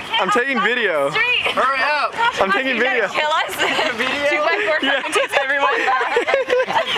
I'm taking video. Hurry up! I'm taking video. Kill us. Video? 2x4 takes everyone back.